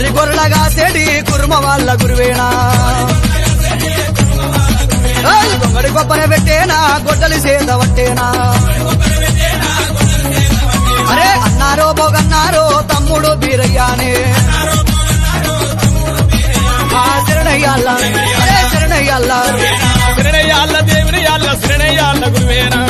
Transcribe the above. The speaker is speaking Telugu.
గొర్రె గొర్రెలగా సెడి కుర్మ వాళ్ళ గురువేనా గొంగడి గొప్పనే పెట్టేనా గొడ్డలి సేద పట్టేనా అరే అన్నారో బొగన్నారో తమ్ముడు బీరయ్యానే శరణయ్యాల శరణయ్యాల శరణయ్యాల దేవుని యాళ్ళ శరణయ్యాల గురువేనా